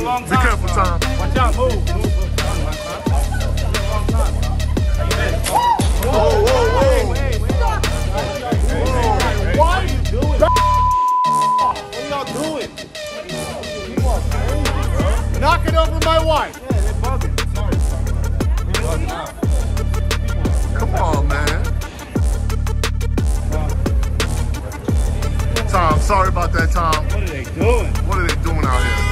Long Be time. careful, Tom. Watch out, move. Whoa, whoa, whoa. What are you doing? What are y'all doing? Knocking over my wife. Yeah, they're bugging. Sorry. They're bugging out. Come on, man. Tom, sorry about that, Tom. What are they doing? What are they doing out here?